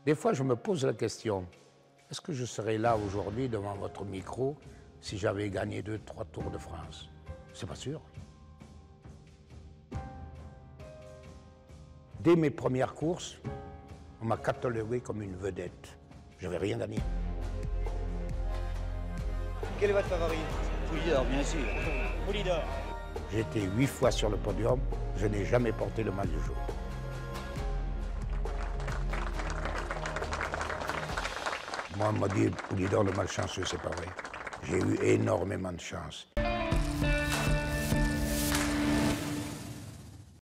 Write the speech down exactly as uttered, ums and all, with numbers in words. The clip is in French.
Des fois, je me pose la question, est-ce que je serais là aujourd'hui devant votre micro si j'avais gagné deux, trois Tours de France? C'est pas sûr. Dès mes premières courses, on m'a catalogué comme une vedette. Je n'avais rien gagné. Quel est votre favori? Poulidor, bien sûr. Poulidor. J'ai été huit fois sur le podium, je n'ai jamais porté le maillot jaune. Moi, on m'a dit, Poulidor, le malchanceux, c'est pas vrai. J'ai eu énormément de chance.